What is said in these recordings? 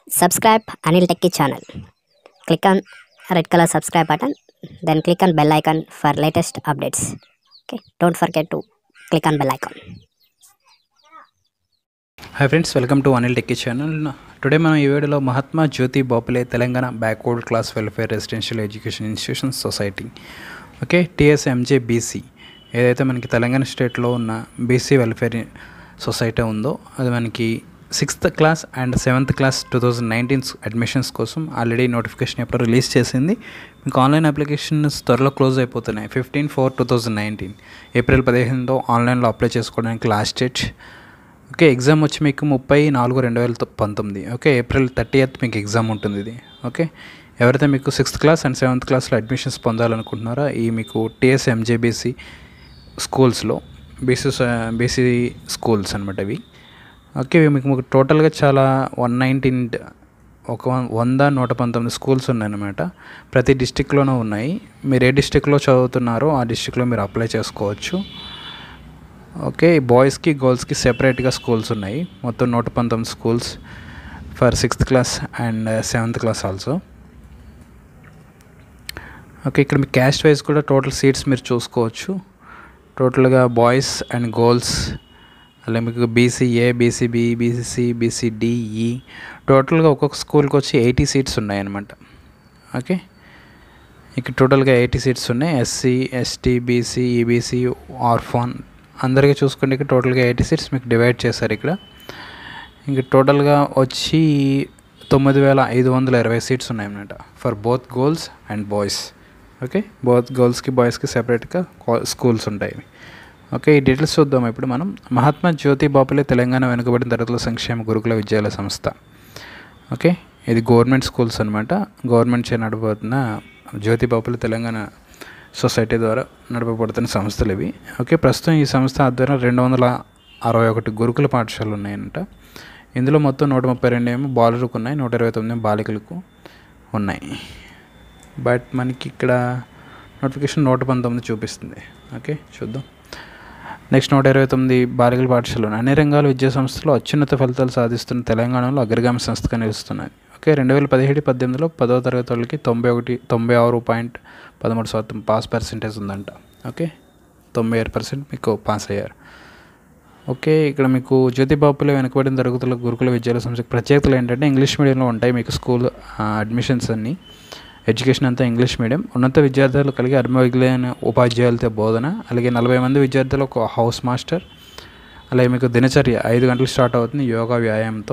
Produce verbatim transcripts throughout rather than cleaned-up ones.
Subscribe Anil Techie channel. Click on red color subscribe button, then click on bell icon for latest updates. Okay, don't forget to click on bell icon. Hi friends, welcome to Anil Techie channel. Today మనం ఈ వీడియోలో Mahatma Jyoti Bapule Telangana backward class welfare residential education institution society okay TSMJBC ఏదైతే మనకి తెలంగాణ స్టేట్లో ఉన్న BC welfare society ఉందో అది మనకి sixth class and seventh class two thousand nineteen admissions కోసం ఆల్రెడీ నోటిఫికేషన్ ఎప్పుడు రిలీజ్ చేసింది. మీకు ఆన్లైన్ అప్లికేషన్స్ త్వరలో క్లోజ్ అయిపోతున్నాయి. Fifteen four two thousand nineteen April పదిహేనుతో ఆన్లైన్లో అప్లై చేసుకోవడానికి లాస్ట్ డేట్. ఓకే ఎగ్జామ్ వచ్చి మీకు ముప్పై నాలుగు రెండు వేల పంతొమ్మిది ఓకే ఏప్రిల్ థర్టీయత్ మీకు ఎగ్జామ్ ఉంటుంది ఇది. ఓకే ఎవరైతే మీకు సిక్స్త్ క్లాస్ అండ్ సెవెంత్ క్లాస్లో అడ్మిషన్స్ పొందాలనుకుంటున్నారో ఈ మీకు టీఎస్ఎంజేబీసీ స్కూల్స్లో బీసీ బీసీ స్కూల్స్ అనమాట ఇవి. ఓకే మీకు మీకు టోటల్గా చాలా వన్ నైన్టీన్ ఒక వంద నూట పంతొమ్మిది స్కూల్స్ ఉన్నాయన్నమాట. ప్రతి డిస్టిక్లోనూ ఉన్నాయి. మీరు ఏ డిస్టిక్లో చదువుతున్నారో ఆ డిస్టిక్లో మీరు అప్లై చేసుకోవచ్చు. ఓకే బాయ్స్కి గర్ల్స్కి సెపరేట్గా స్కూల్స్ ఉన్నాయి. మొత్తం నూట పంతొమ్మిది schools for sixth class and seventh class also. Okay ఇక్కడ మీ క్యాస్ట్ వైజ్ కూడా టోటల్ సీట్స్ మీరు చూసుకోవచ్చు. టోటల్గా బాయ్స్ అండ్ గర్ల్స్ అలాగే మీకు బీసీఏ బీసీబీ బీసీసీ బీసీడీఈ టోటల్గా ఒక్కొక్క స్కూల్కి వచ్చి ఎయిటీ సీట్స్ ఉన్నాయన్నమాట. ఓకే ఇక్కడ టోటల్గా ఎయిటీ సీట్స్ ఉన్నాయి. SC ST BC EBC orphan అందరికీ చూసుకుంటే ఇక్కడ టోటల్గా ఎయిటీ సీట్స్ మీకు డివైడ్ చేశారు ఇక్కడ. ఇంక టోటల్గా వచ్చి తొమ్మిది వేల ఐదు వందల ఇరవై సీట్స్ ఉన్నాయన్నమాట for both girls and boys. Okay both గర్ల్స్కి బాయ్స్కి సెపరేట్గా స్కూల్స్ ఉంటాయి. ఓకే ఈ డీటెయిల్స్ చూద్దాం ఇప్పుడు మనం. మహాత్మా జ్యోతి బాపులే తెలంగాణ వెనుకబడిన తరగతుల సంక్షేమ గురుకుల విద్యాలయ సంస్థ. ఓకే ఇది గవర్నమెంట్ స్కూల్స్ అనమాట. గవర్నమెంట్ చే నడపబడుతున్న జ్యోతి బాపులే తెలంగాణ సొసైటీ ద్వారా నడపబడుతున్న సంస్థలు ఇవి. ఓకే ప్రస్తుతం ఈ సంస్థ ఆధ్వర్యంలో రెండు వందల అరవై ఒకటి గురుకుల పాఠశాలలు ఉన్నాయంట. ఇందులో మొత్తం నూట ముప్పై రెండు ఏమో బాలులకు ఉన్నాయి, నూట ఇరవై తొమ్మిది బాలికలకు ఉన్నాయి. బట్ మనకి ఇక్కడ నోటిఫికేషన్ నూట పంతొమ్మిది చూపిస్తుంది. ఓకే చూద్దాం. నెక్స్ట్ నూట ఇరవై తొమ్మిది బాలికల పాఠశాలలు అన్ని రంగాల విద్యా సంస్థలో అత్యున్నత ఫలితాలు సాధిస్తున్న తెలంగాణలో అగ్రగామి సంస్థగా నిలుస్తున్నాయి. ఓకే రెండు వేల పదిహేడు పద్దెనిమిదిలో పదవ తరగతి వాళ్ళకి తొంభై ఒకటి తొంభై ఆరు పాయింట్ పదమూడు శాతం పాస్ పర్సెంటేజ్ ఉందంట. ఓకే తొంభై ఆరు పర్సెంట్ మీకు పాస్ అయ్యారు. ఓకే ఇక్కడ మీకు జ్యోతి బాపులే వెనుకబడిన తరగతుల గురుకుల విద్యాలయ సంస్థకి ప్రత్యేకతలు ఏంటంటే ఇంగ్లీష్ మీడియంలో ఉంటాయి. మీకు స్కూల్ అడ్మిషన్స్ అన్నీ ఎడ్యుకేషన్ అంతా ఇంగ్లీష్ మీడియం. ఉన్నత విద్యార్థులు కలిగి అనుభవజ్ఞులైన ఉపాధ్యాయులతో బోధన, అలాగే నలభై మంది విద్యార్థులు ఒక హౌస్ మాస్టర్, అలాగే మీకు దినచర్య ఐదు గంటలు స్టార్ట్ అవుతుంది యోగా వ్యాయామంతో.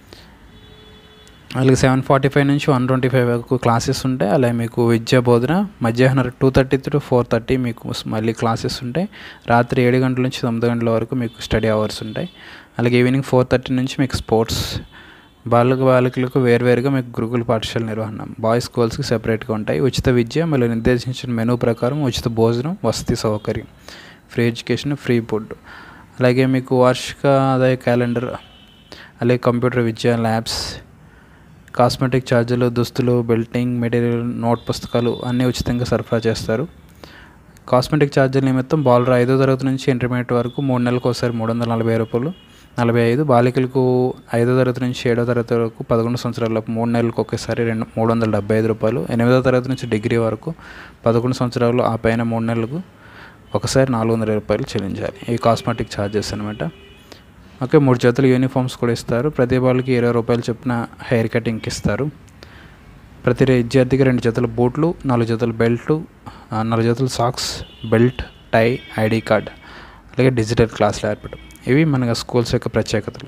అలాగే సెవెన్ ఫార్టీ ఫైవ్ నుంచి వన్ ట్వంటీ ఫైవ్ వరకు క్లాసెస్ ఉంటాయి. అలాగే మీకు విద్యా బోధన మధ్యాహ్నం two thirty to four thirty మీకు మళ్ళీ క్లాసెస్ ఉంటాయి. రాత్రి ఏడు గంటల నుంచి తొమ్మిది గంటల వరకు మీకు స్టడీ అవర్స్ ఉంటాయి. అలాగే ఈవినింగ్ ఫోర్ థర్టీ నుంచి మీకు స్పోర్ట్స్. బాలిక బాలికలకు వేరువేరుగా మీకు గురుకుల పాఠశాల నిర్వహణ బాయ్స్ గర్ల్స్కి సెపరేట్గా ఉంటాయి. ఉచిత విద్య మళ్ళీ నిర్దేశించిన మెనూ ప్రకారం ఉచిత భోజనం వసతి సౌకర్యం, ఫ్రీ ఎడ్యుకేషన్, ఫ్రీ ఫుడ్. అలాగే మీకు వార్షిక ఆదాయ క్యాలెండర్, అలాగే కంప్యూటర్ విద్య ల్యాబ్స్, కాస్మెటిక్ ఛార్జీలు, దుస్తులు, బెల్టింగ్ మెటీరియల్, నోట్ పుస్తకాలు అన్నీ ఉచితంగా సరఫరా చేస్తారు. కాస్మెటిక్ ఛార్జీల నిమిత్తం బాలుర ఐదో తరగతి నుంచి ఇంటర్మీడియట్ వరకు మూడు నెలలకు ఒకసారి మూడు వందల నలభై రూపాయలు నలభై ఐదు బాలికలకు ఐదో తరగతి నుంచి ఏడో తరగతి వరకు పదకొండు సంవత్సరాలకు మూడు నెలలకు ఒకేసారి రెండు మూడు వందల డెబ్బై ఐదు రూపాయలు ఎనిమిదో తరగతి నుంచి డిగ్రీ వరకు పదకొండు సంవత్సరాలు ఆ పైన మూడు నెలలకు ఒకసారి నాలుగు వందల రూపాయలు చెల్లించాలి. ఈ కాస్మెటిక్ ఛార్జెస్ అనమాట. ఓకే మూడు జతలు యూనిఫామ్స్ కూడా ఇస్తారు. ప్రతి వాళ్ళకి ఇరవై రూపాయలు చొప్పున హెయిర్ కటింగ్కి ఇస్తారు. ప్రతి విద్యార్థికి రెండు జతల బూట్లు, నాలుగు జతల బెల్టు, నాలుగు జతల socks, belt, tie, ID card, అలాగే డిజిటల్ క్లాసులు ఏర్పడటం. ఇవి మన స్కూల్స్ యొక్క ప్రత్యేకతలు.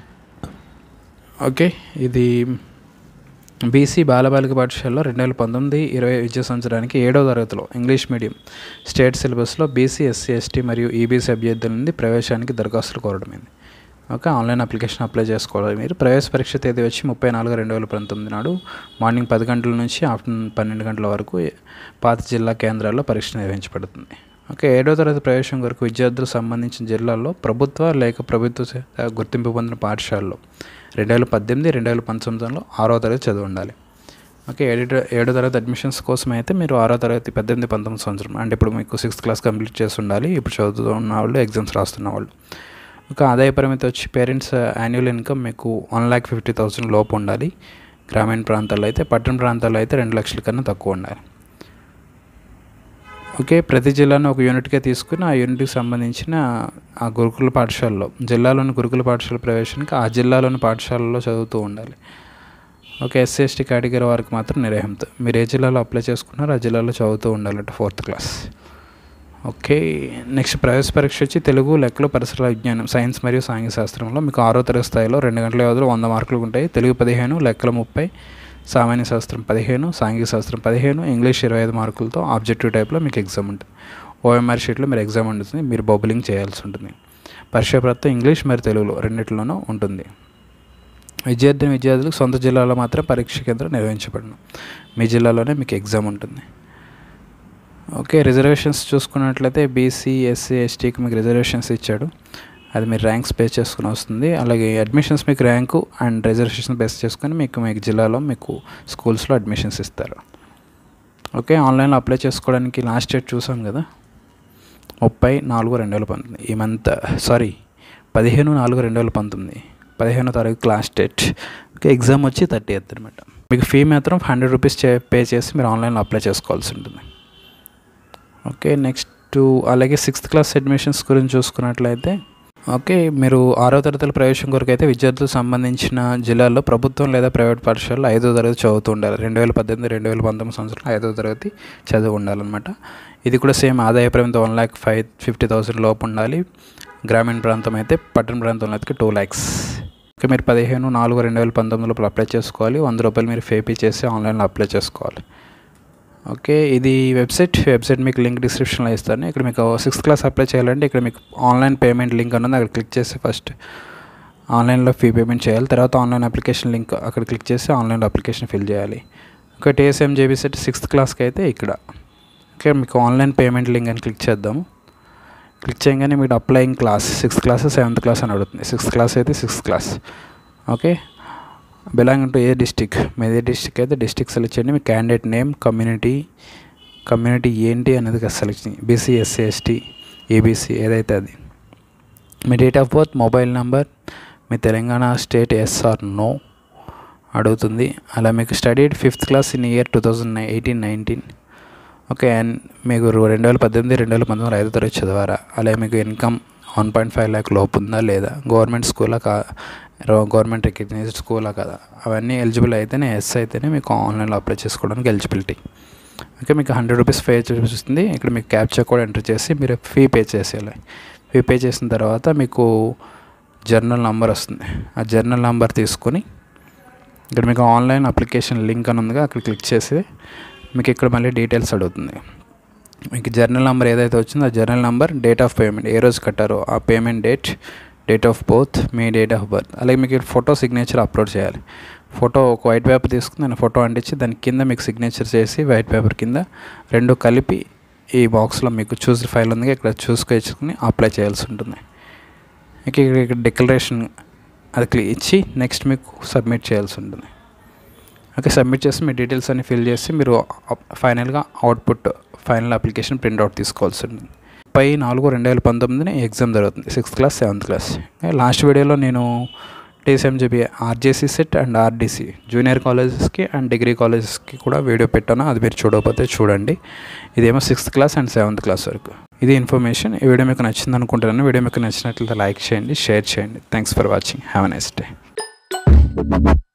ఓకే ఇది బీసీ బాలబాలిక పాఠశాలలో రెండు వేల పంతొమ్మిది ఇరవై విద్యా సంవత్సరానికి ఏడవ తరగతిలో ఇంగ్లీష్ మీడియం స్టేట్ సిలబస్లో బీసీ ఎస్సీ ఎస్టీ మరియు ఈబీసీ అభ్యర్థుల నుండి ప్రవేశానికి దరఖాస్తులు కోరడమైంది. ఓకే ఆన్లైన్ అప్లికేషన్ అప్లై చేసుకోవాలి. మీరు ప్రవేశ పరీక్ష తేదీ వచ్చి ముప్పై నాలుగు రెండు వేల పంతొమ్మిది నాడు మార్నింగ్ పది గంటల నుంచి ఆఫ్టర్నూన్ పన్నెండు గంటల వరకు పాత జిల్లా కేంద్రాల్లో పరీక్ష నిర్వహించబడుతుంది. ఓకే ఏడో తరగతి ప్రవేశం వరకు విద్యార్థులకు సంబంధించిన జిల్లాల్లో ప్రభుత్వ లేక ప్రభుత్వ గుర్తింపు పొందిన పాఠశాలలో రెండు వేల పద్దెనిమిది రెండు వేల పంతొమ్మిదిలో ఆరో తరగతి చదివి ఉండాలి. ఓకే ఏడో ఏడో తరగతి అడ్మిషన్స్ కోసం అయితే మీరు ఆరో తరగతి పద్దెనిమిది పంతొమ్మిది సంవత్సరం అంటే ఇప్పుడు మీకు సిక్స్త్ క్లాస్ కంప్లీట్ చేసి ఉండాలి. ఇప్పుడు చదువుతున్న వాళ్ళు ఎగ్జామ్స్ రాస్తున్న వాళ్ళు ఒక ఆదాయ పరిమితి వచ్చి పేరెంట్స్ యాన్యువల్ ఇన్కమ్ మీకు వన్ ల్యాక్ ఫిఫ్టీ థౌసండ్ లోపు ఉండాలి. గ్రామీణ ప్రాంతాల్లో అయితే, పట్టణ ప్రాంతాల్లో అయితే రెండు లక్షల కన్నా తక్కువ ఉండాలి. ఓకే, ప్రతి జిల్లాను ఒక యూనిట్గా తీసుకుని ఆ యూనిట్కి సంబంధించిన ఆ గురుకుల పాఠశాలలో, జిల్లాలోని గురుకుల పాఠశాల ప్రవేశానికి ఆ జిల్లాలోని పాఠశాలలో చదువుతూ ఉండాలి. ఓకే, ఎస్సీ ఎస్టీ కేటగిరీ వారికి మాత్రం నిరర్హత. మీరు ఏ జిల్లాలో అప్లై చేసుకున్నారో ఆ జిల్లాలో చదువుతూ ఉండాలంటే ఫోర్త్ క్లాస్. ఓకే, నెక్స్ట్ ప్రవేశ పరీక్ష వచ్చి తెలుగు, లెక్కలు, పరిసర విజ్ఞానం, సైన్స్ మరియు సాంఘిక శాస్త్రంలో మీకు ఆరో తరగతి స్థాయిలో రెండు గంటల వ్యవధిలో వంద మార్కులు ఉంటాయి. తెలుగు పదిహేను, లెక్కలు ముప్పై, సామాన్య శాస్త్రం పదిహేను, సాంఘిక శాస్త్రం పదిహేను, ఇంగ్లీష్ ఇరవై ఐదు మార్కులతో ఆబ్జెక్టివ్ టైప్లో మీకు ఎగ్జామ్ ఉంటుంది. ఓఎంఆర్ షీట్లో మీరు ఎగ్జామ్ ఉంటుంది, మీరు బబులింగ్ చేయాల్సి ఉంటుంది. పరీక్ష ప్రాంతం ఇంగ్లీష్ మరియు తెలుగులో రెండింటిలోనూ ఉంటుంది. విద్యార్థిని విద్యార్థులకు సొంత జిల్లాలో మాత్రం పరీక్ష కేంద్రం నిర్వహించబడను. మీ జిల్లాలోనే మీకు ఎగ్జామ్ ఉంటుంది. ఓకే, రిజర్వేషన్స్ చూసుకున్నట్లయితే బీసీ, ఎస్సీ, ఎస్టీకి మీకు రిజర్వేషన్స్ ఇచ్చాడు. అది మీరు ర్యాంక్స్ బేస్ చేసుకుని వస్తుంది. అలాగే అడ్మిషన్స్ మీకు ర్యాంకు అండ్ రిజర్వేషన్ బేస్ చేసుకొని మీకు మీకు జిల్లాలో మీకు స్కూల్స్లో అడ్మిషన్స్ ఇస్తారు. ఓకే, ఆన్లైన్లో అప్లై చేసుకోవడానికి లాస్ట్ డేట్ చూసాం కదా, ముప్పై నాలుగు రెండు వేల పంతొమ్మిది ఈ మంత్ సారీ పదిహేను నాలుగు రెండు వేల పంతొమ్మిది పదిహేనో తారీఖు లాస్ట్ డేట్. ఓకే, ఎగ్జామ్ వచ్చి థర్టీ ఎయిత్ అనమాట. మీకు ఫీ మాత్రం హండ్రెడ్ రూపీస్ చే పే చేసి మీరు ఆన్లైన్లో అప్లై చేసుకోవాల్సి ఉంటుంది. ఓకే, నెక్స్ట్ అలాగే సిక్స్త్ క్లాస్ అడ్మిషన్స్ గురించి చూసుకున్నట్లయితే, ఓకే, మీరు ఆరో తరగతుల ప్రవేశం కొరకు అయితే విద్యార్థులకు సంబంధించిన జిల్లాల్లో ప్రభుత్వం లేదా ప్రైవేట్ పాఠశాలలో ఐదో తరగతి చదువుతూ ఉండాలి. రెండు వేల పద్దెనిమిది రెండు వేల పంతొమ్మిది సంవత్సరంలో ఐదో తరగతి చదువు ఉండాలన్నమాట. ఇది కూడా సేమ్ ఆదాయ పరిమితి one lakh five fifty thousand లోపు ఉండాలి. గ్రామీణ ప్రాంతం అయితే, పట్టణ ప్రాంతంలో అయితే టూ ల్యాక్స్. ఓకే, మీరు పదిహేను నాలుగు రెండు వేల పంతొమ్మిది లోపల అప్లై చేసుకోవాలి. వంద రూపాయలు మీరు ఫే పే చేసి ఆన్లైన్లో అప్లై చేసుకోవాలి. ఓకే, ఇది వెబ్సైట్ వెబ్సైట్ మీకు లింక్ డిస్క్రిప్షన్లో ఇస్తాను. ఇక్కడ మీకు సిక్స్త్ క్లాస్ అప్లై చేయాలంటే ఇక్కడ మీకు ఆన్లైన్ పేమెంట్ లింక్ అన్నది అక్కడ క్లిక్ చేసి ఫస్ట్ ఆన్లైన్లో ఫీ పేమెంట్ చేయాలి. తర్వాత ఆన్లైన్ అప్లికేషన్ లింక్ అక్కడ క్లిక్ చేసి ఆన్లైన్లో అప్లికేషన్ ఫిల్ చేయాలి. Okay, TSM JB CET sixth క్లాస్కి అయితే ఇక్కడ ఓకే మీకు ఆన్లైన్ పేమెంట్ లింక్ అని క్లిక్ చేద్దాము. క్లిక్ చేయగానే మీకు applying class sixth class seventh class అని అడుగుతుంది. సిక్స్త్ క్లాస్ అయితే sixth class. Okay, belong to ఏ డిస్టిక్, మీది ఏ డిస్టిక్ అయితే డిస్టిక్ సెలెక్ట్ చేయండి. మీ క్యాండిడేట్ నేమ్, కమ్యూనిటీ కమ్యూనిటీ ఏంటి అనేది సెలెక్ట్ చేయండి. బీసీ, ఎస్సీ, ఎస్టీ, ఏబీసీ ఏదైతే అది. మీ date of birth, mobile number, మీ Telangana state S R no అడుగుతుంది. అలా మీకు studied fifth class in year two thousand eighteen nineteen. Okay, and మీకు రెండు వేల పద్దెనిమిది రెండు వేల పంతొమ్మిది ఐదో తరగతి చదివారా? అలాగే మీకు income one point five lakh లోపు ఉందా లేదా? గవర్నమెంట్ స్కూలా కా గవర్నమెంట్ రికగ్నైజ్డ్ స్కూలా కదా? అవన్నీ ఎలిజిబుల్ అయితేనే, ఎస్ అయితేనే మీకు ఆన్లైన్లో అప్లై చేసుకోవడానికి ఎలిజిబిలిటీ. ఓకే, మీకు హండ్రెడ్ రూపీస్ పే చూపిస్తుంది. ఇక్కడ మీకు క్యాప్చా కోడ్ ఎంటర్ చేసి మీరు ఫీ పే చేసేయాలి. ఫీ పే చేసిన తర్వాత మీకు జర్నల్ నెంబర్ వస్తుంది. ఆ జర్నల్ నెంబర్ తీసుకొని ఇక్కడ మీకు ఆన్లైన్ అప్లికేషన్ లింక్ అని ఉందిగా అక్కడ క్లిక్ చేసి మీకు ఇక్కడ మళ్ళీ డీటెయిల్స్ అడుగుతుంది. మీకు జర్నల్ నెంబర్ ఏదైతే వచ్చిందో ఆ journal number, date of payment, ఏ రోజు కట్టారో ఆ payment date, date of birth, మీ డేట్ ఆఫ్ బర్త్. అలాగే మీకు ఫోటో సిగ్నేచర్ అప్లోడ్ చేయాలి. ఫోటో ఒక వైట్ పేపర్ తీసుకుని దాన్ని ఫోటో అంటించి దాని కింద మీకు సిగ్నేచర్ చేసి వైట్ పేపర్ కింద రెండు కలిపి ఈ బాక్స్లో మీకు చూస్ ఫైల్ ఉంది ఇక్కడ చూసుకొని అప్లై చేయాల్సి ఉంటుంది. ఇక ఇక్కడ డిక్లరేషన్ అది క్లిక్ ఇచ్చి నెక్స్ట్ మీకు సబ్మిట్ చేయాల్సి ఉంటుంది. ఓకే, సబ్మిట్ చేసి మీ డీటెయిల్స్ అన్ని ఫిల్ చేసి మీరు ఫైనల్గా అవుట్పుట్ ఫైనల్ అప్లికేషన్ ప్రింట్అవుట్ తీసుకోవాల్సి ఉంటుంది. ముప్పై నాలుగు రెండు వేల పంతొమ్మిదిని ఎగ్జామ్ జరుగుతుంది, sixth class seventh class. Last వీడియోలో నేను TSMJB RJC CET and RDC junior కాలేజెస్కి అండ్ డిగ్రీ కాలేజెస్కి కూడా వీడియో పెట్టాను, అది మీరు చూడకపోతే చూడండి. ఇదేమో sixth class and seventh class వరకు. ఇది ఇన్ఫర్మేషన్. ఈ వీడియో మీకు నచ్చింది అనుకుంటున్నాను. వీడియో మీకు నచ్చినట్లయితే లైక్ చేయండి, షేర్ చేయండి. Thanks for watching. Have a nice day.